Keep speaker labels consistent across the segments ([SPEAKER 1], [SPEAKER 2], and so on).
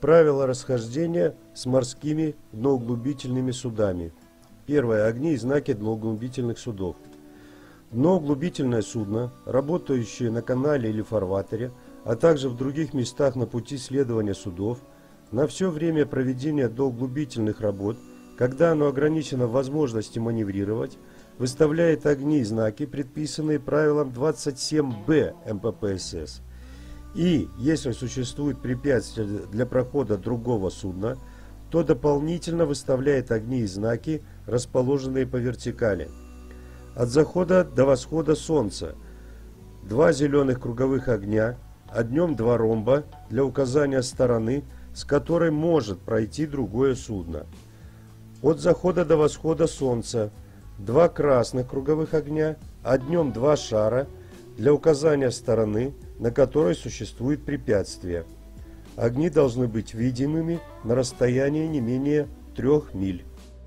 [SPEAKER 1] Правила расхождения с морскими дноуглубительными судами. Первое. Огни и знаки дноуглубительных судов. Дноуглубительное судно, работающее на канале или фарватере, а также в других местах на пути следования судов, на все время проведения дноуглубительных работ, когда оно ограничено в возможности маневрировать, выставляет огни и знаки, предписанные правилом 27Б МППСС. И, если существует препятствие для прохода другого судна, то дополнительно выставляет огни и знаки, расположенные по вертикали. От захода до восхода солнца 2 зеленых круговых огня, а днем 2 ромба для указания стороны, с которой может пройти другое судно. От захода до восхода солнца 2 красных круговых огня, а днем 2 шара для указания стороны, на которой существует препятствие. Огни должны быть видимыми на расстоянии не менее 3 миль.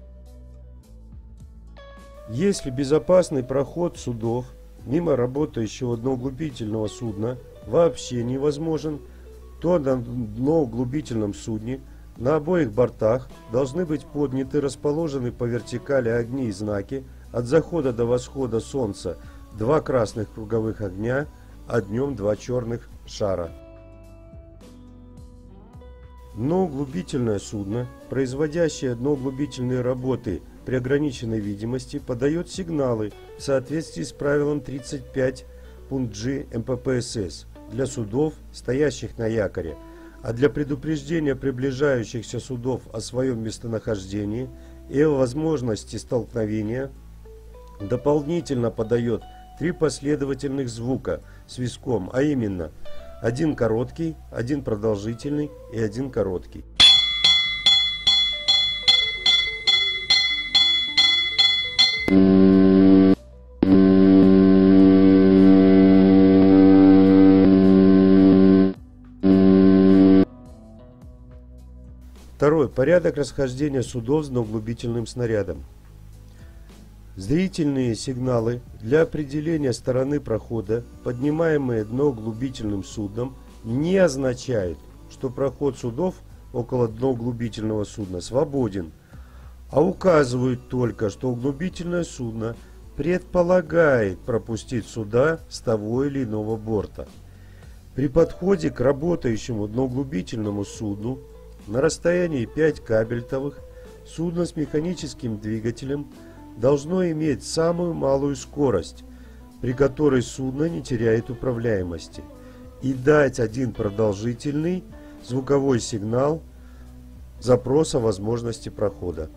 [SPEAKER 1] Если безопасный проход судов мимо работающего дноуглубительного судна вообще невозможен, то на дноуглубительном судне на обоих бортах должны быть подняты расположены по вертикали огни и знаки от захода до восхода солнца 2 красных круговых огня, а днем 2 черных шара. Дноуглубительное судно, производящее дноуглубительные работы при ограниченной видимости, подает сигналы в соответствии с правилом 35 пункт G МППСС для судов, стоящих на якоре, а для предупреждения приближающихся судов о своем местонахождении и о возможности столкновения дополнительно подает 3 последовательных звука свистком, а именно 1 короткий, 1 продолжительный и 1 короткий. Второе. Порядок расхождения судов с дноуглубительным снарядом. Зрительные сигналы для определения стороны прохода, поднимаемые дноуглубительным судном, не означают, что проход судов около дноуглубительного судна свободен, а указывают только, что углубительное судно предполагает пропустить суда с того или иного борта. При подходе к работающему дноуглубительному судну на расстоянии 5 кабельтовых судно с механическим двигателем должно иметь самую малую скорость, при которой судно не теряет управляемости, и дать 1 продолжительный звуковой сигнал запроса возможности прохода.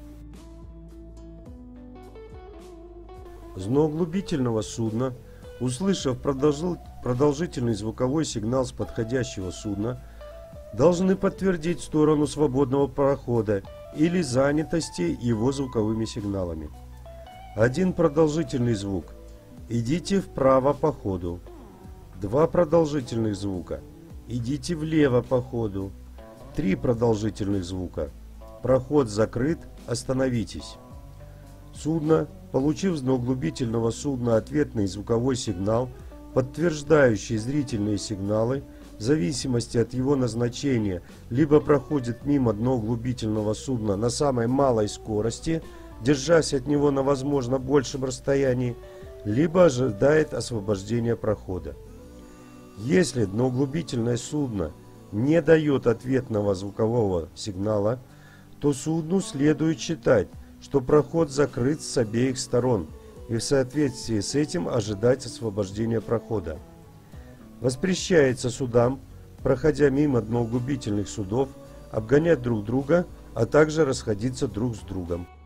[SPEAKER 1] С дноуглубительного судна, услышав продолжительный звуковой сигнал с подходящего судна, должны подтвердить сторону свободного прохода или занятости его звуковыми сигналами. 1 продолжительный звук. Идите вправо по ходу. 2 продолжительных звука. Идите влево по ходу. 3 продолжительных звука. Проход закрыт, остановитесь. Судно, получив с дноуглубительного судна ответный звуковой сигнал, подтверждающий зрительные сигналы, в зависимости от его назначения, либо проходит мимо дноуглубительного судна на самой малой скорости, держась от него на возможно большем расстоянии, либо ожидает освобождения прохода. Если дноуглубительное судно не дает ответного звукового сигнала, то судну следует считать, что проход закрыт с обеих сторон, и в соответствии с этим ожидать освобождения прохода. Воспрещается судам, проходя мимо дноуглубительных судов, обгонять друг друга, а также расходиться друг с другом.